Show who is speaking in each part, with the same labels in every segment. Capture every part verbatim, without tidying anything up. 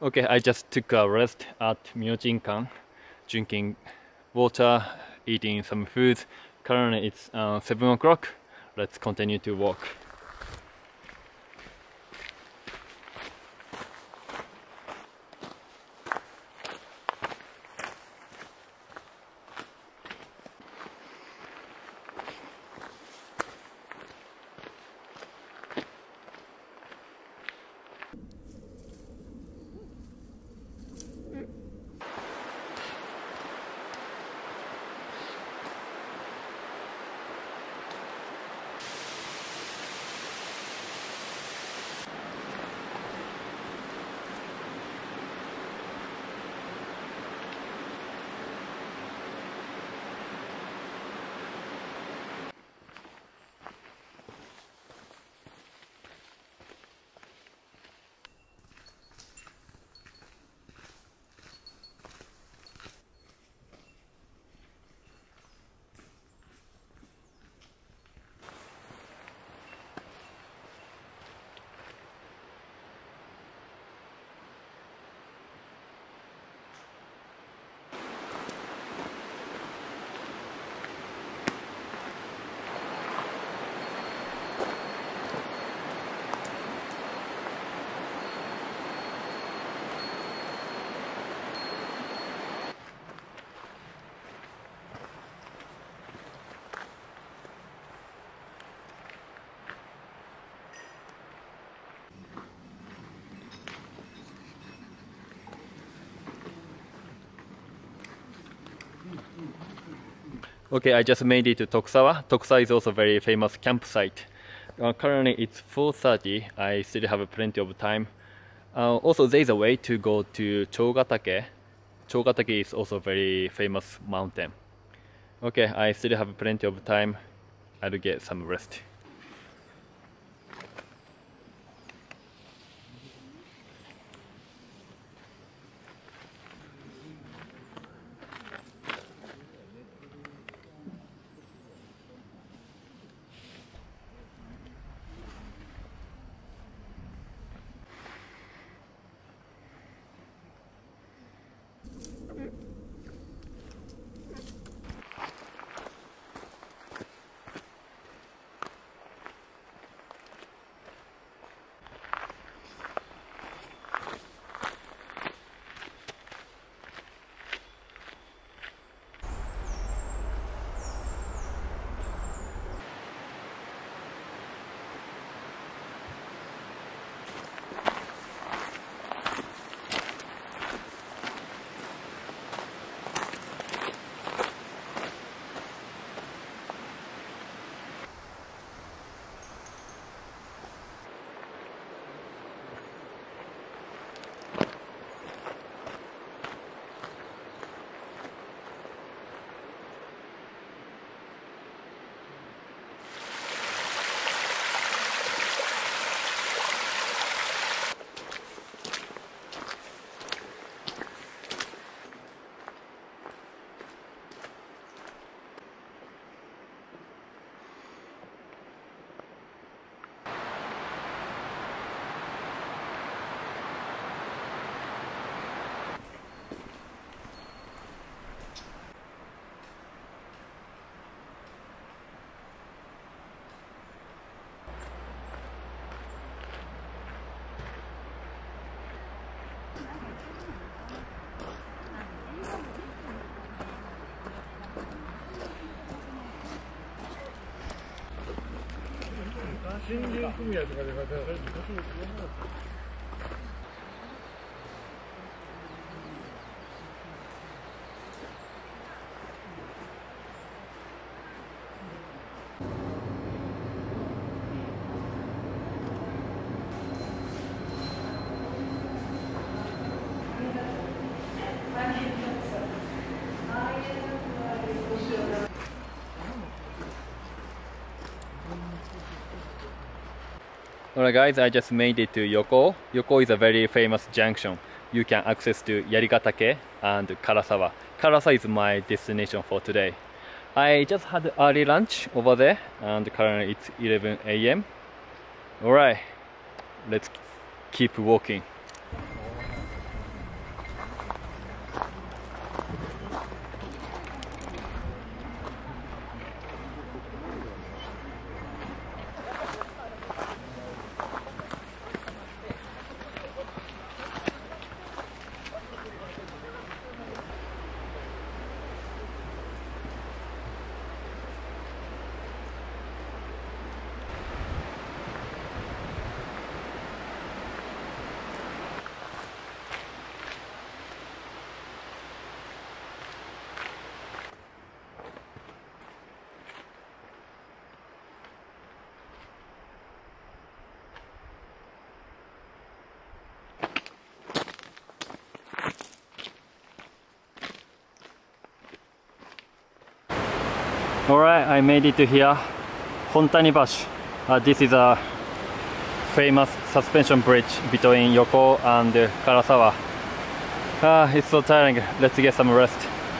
Speaker 1: Okay, I just took a rest at Myojinkan, drinking water, eating some food. Currently it's uh, seven o'clock. Let's continue to walk. Okay, I just made it to Tokusawa. Tokusawa is also a very famous campsite. Uh, currently it's four thirty. I still have plenty of time. Uh, also, there is a way to go to Chogatake. Chogatake is also a very famous mountain. Okay, I still have plenty of time. I'll get some rest. Alright guys, I just made it to Yoko. Yoko is a very famous junction. You can access to Yarigatake and Karasawa. Karasawa is my destination for today. I just had early lunch over there and currently it's eleven A M Alright, let's keep walking. Alright, I made it to here, Hontanibashi. Uh, this is a famous suspension bridge between Yoko and Karasawa. Ah, it's so tiring. Let's get some rest.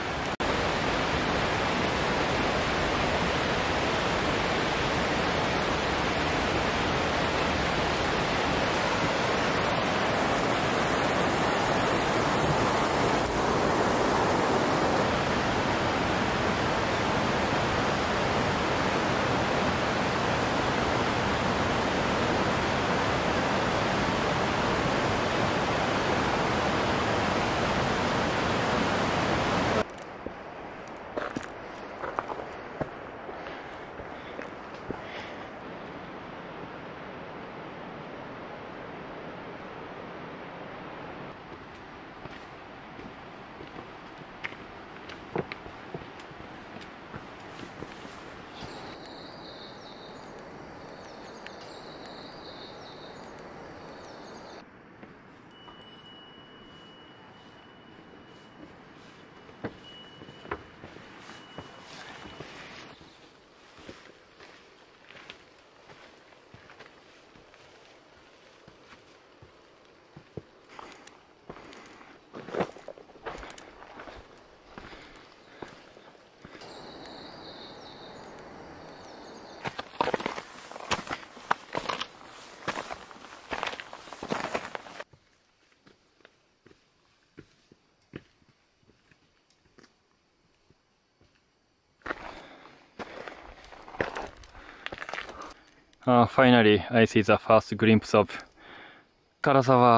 Speaker 1: Uh, finally, I see the first glimpse of Karasawa.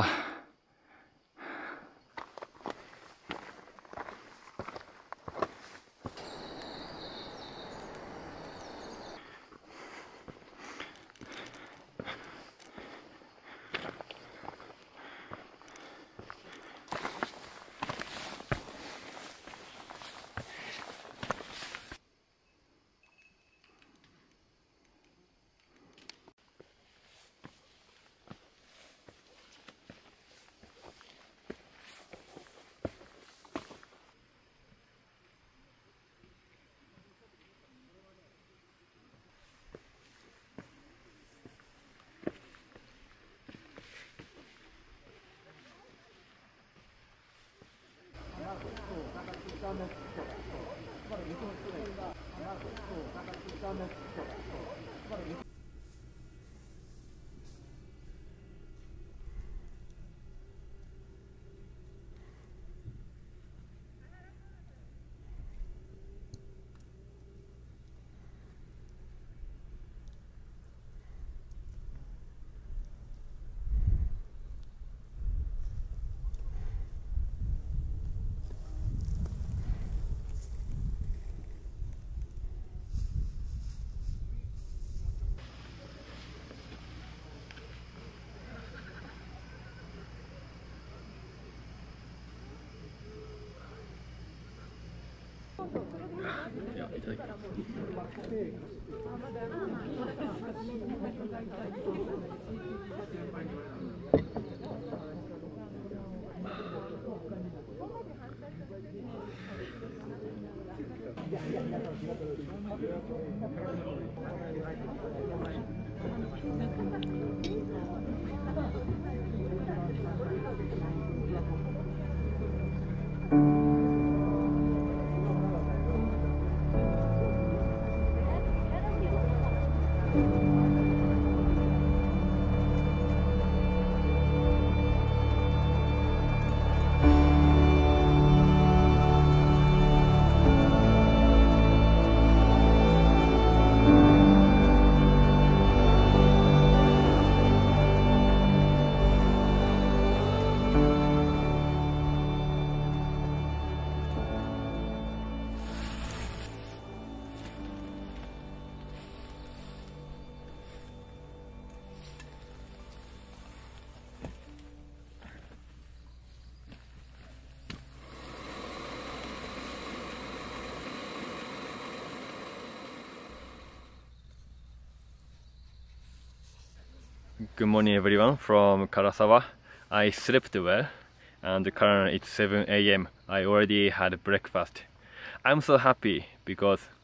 Speaker 1: Good morning everyone from Karasawa. I slept well and currently it's seven A M I already had breakfast. I'm so happy because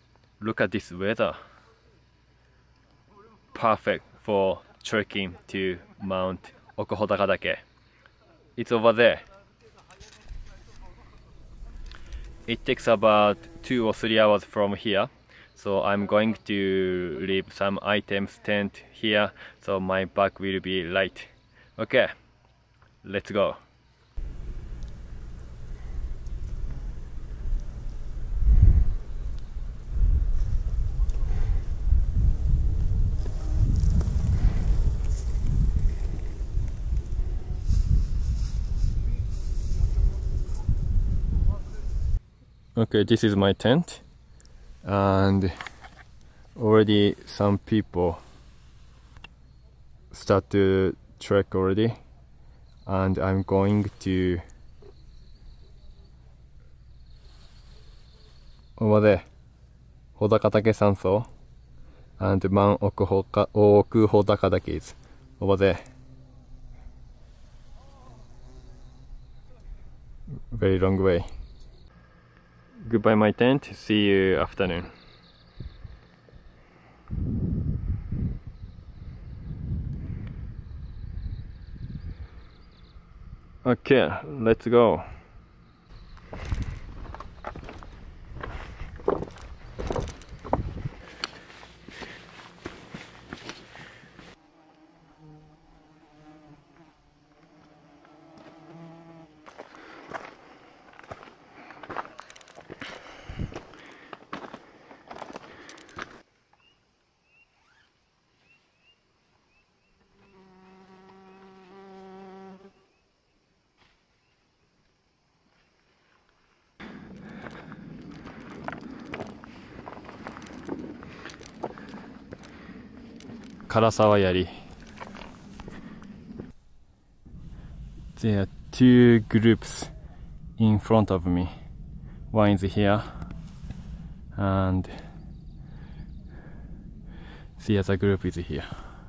Speaker 1: Look at this weather. Perfect for trekking to Mount Okuhodakadake. It's over there. It takes about two or three hours from here. So I'm going to leave some items tent here so my back will be light. Okay, let's go. Okay, this is my tent, and already some people start to trek already, and I'm going to over there, Hodakatake Sanso, and Mount Okuhodakadake is over there. Very long way. Goodbye my tent, see you afternoon. Okay, let's go. Karasawa Yari. There are two groups in front of me. One is here, and the other group is here.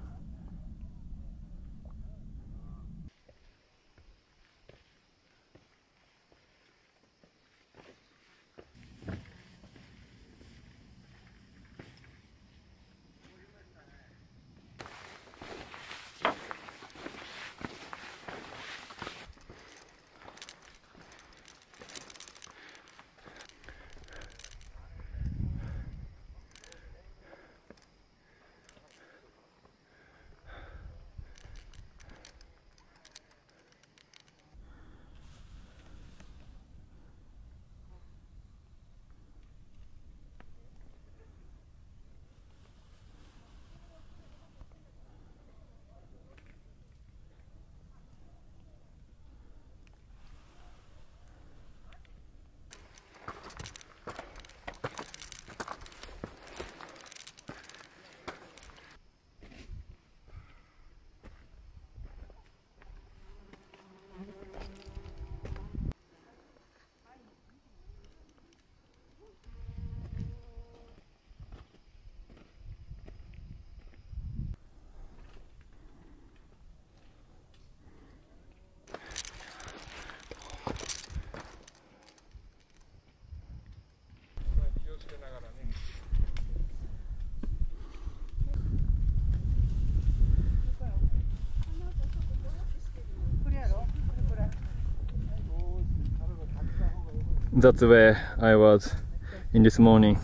Speaker 1: That's where I was in this morning.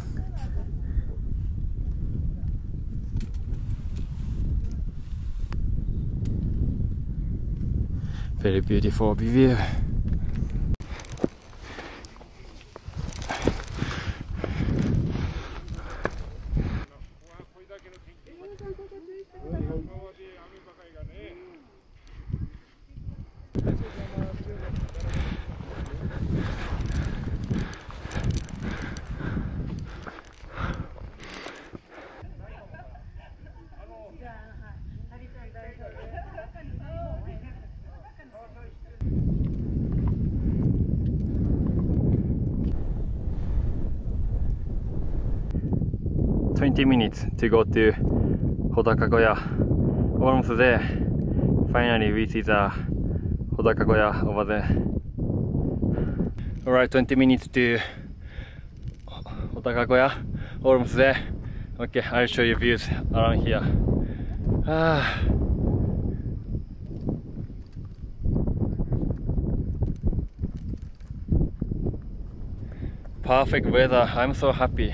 Speaker 1: Very beautiful view. twenty minutes to go to Hodakagoya. Almost there. Finally we see the Hodakagoya over there. Alright, twenty minutes to Hodakagoya. almost there. Okay, I'll show you views around here. Ah. Perfect weather, I'm so happy.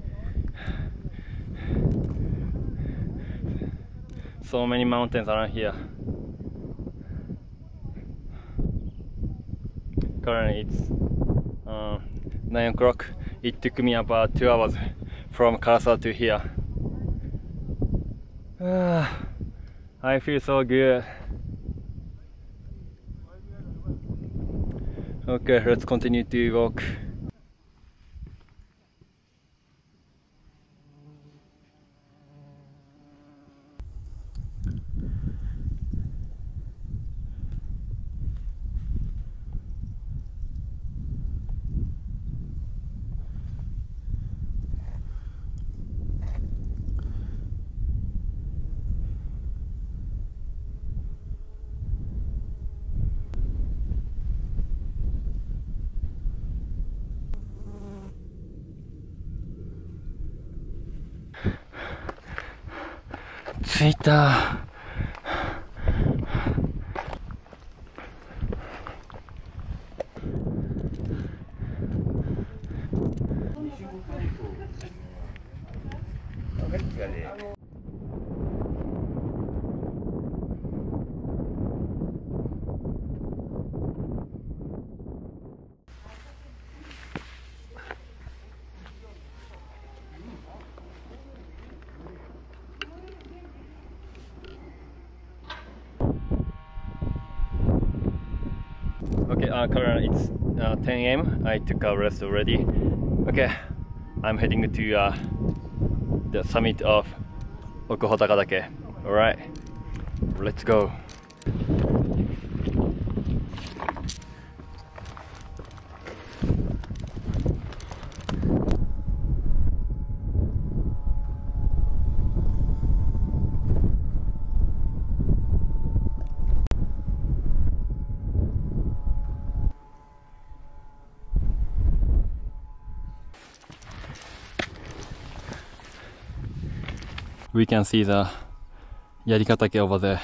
Speaker 1: So many mountains around here. Currently it's uh, nine o'clock. It took me about two hours from Karasura to here. Ah, I feel so good. Okay, let's continue to walk.着いた。Okay, uh, currently it's uh, ten A M I took a rest already. Okay, I'm heading to uh, the summit of Okuhotakadake. Alright, let's go. We can see the Yarikatake over there.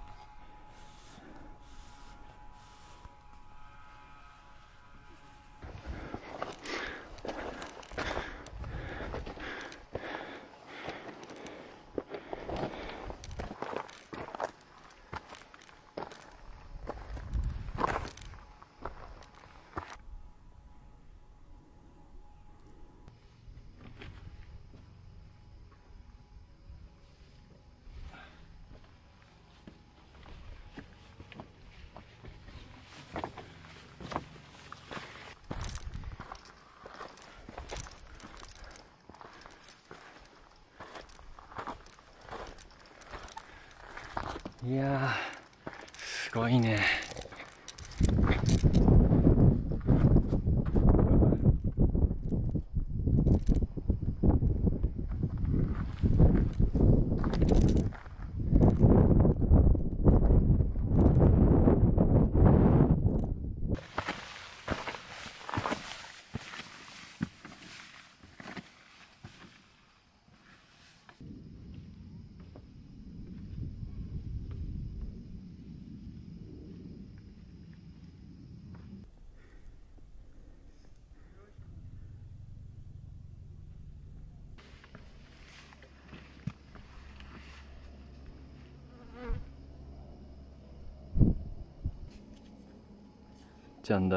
Speaker 1: いやー、すごいね。ジャンダ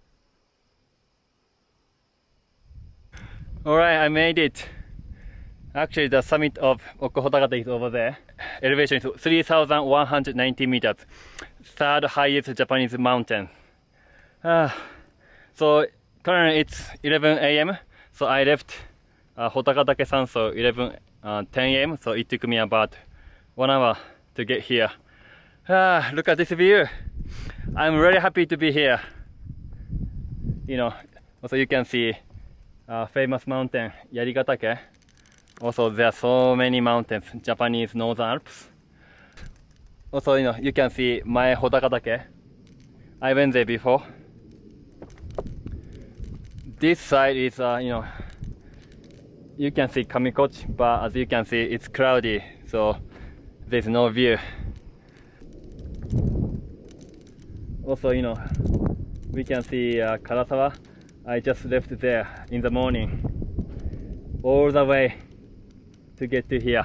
Speaker 1: ルム。Alright, I made it. Actually, the summit of Okohotakata is over there. Elevation is three thousand one hundred ninety meters. Third highest Japanese mountain. Uh, so currently it's eleven A M So I left uh, Hotakatake Sanso eleven ten A M So it took me about one hour to get here. Ah, look at this view. I'm really happy to be here. You know, also you can see uh, famous mountain Yarigatake. Also, there are so many mountains, Japanese Northern Alps. Also, you know, you can see my Hotakatake. I went there before. This side is, uh, you know, you can see Kamikochi, but as you can see, it's cloudy, so there's no view. Also, you know, we can see uh, Karasawa. I just left there in the morning, all the way to get to here.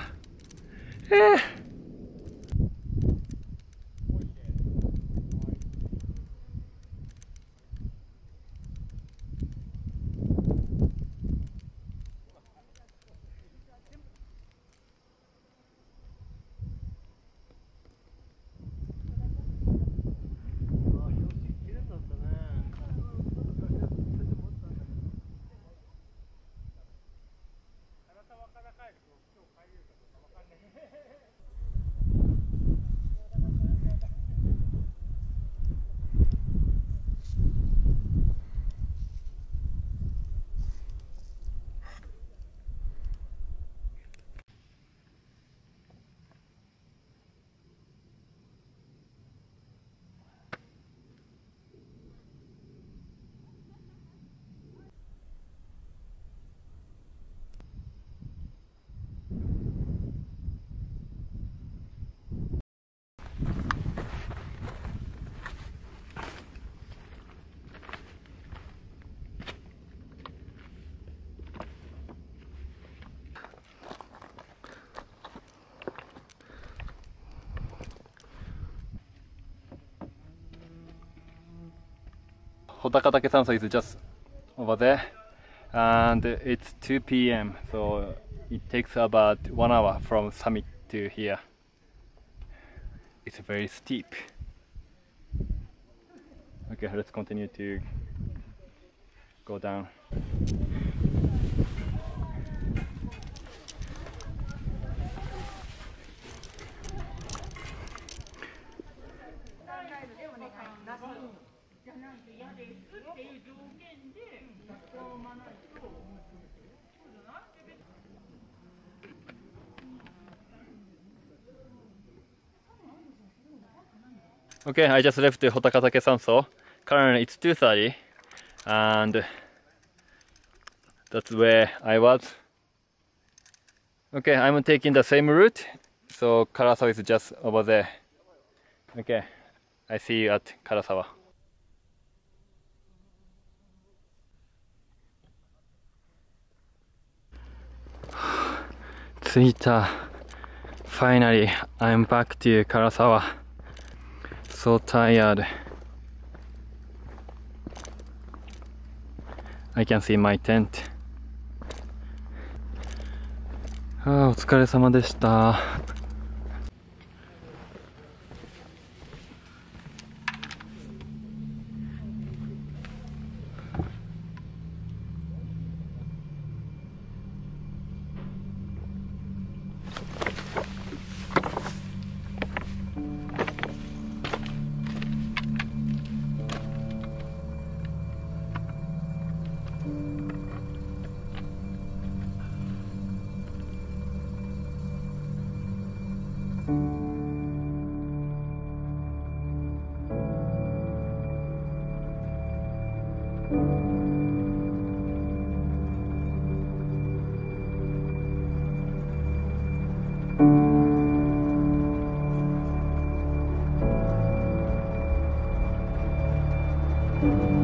Speaker 1: Hotakatake Sanso is just over there, and it's two P M so it takes about one hour from summit to here. It's very steep. Okay, let's continue to go down. Okay, I just left the Hotakatake Sanso. Currently it's two thirty and that's where I was. Okay, I'm taking the same route, so Karasawa is just over there. Okay, I see you at Karasawa. Tsuita. Finally, I'm back to Karasawa. So tired. I can see my tent. あー、お疲れ様でした。you